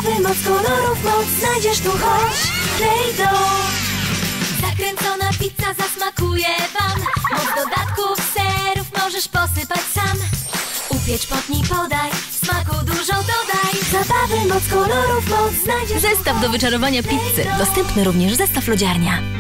Zabawy, moc kolorów, moc znajdziesz tu, chodź, Play-Doh. Zakręcona pizza zasmakuje wam. Moc dodatków, serów możesz posypać sam. Upiecz, potnij, podaj, smaku dużo dodaj. Zabawy, moc kolorów, moc znajdziesz. Zestaw do wyczarowania pizzy. Dostępny również zestaw lodziarnia.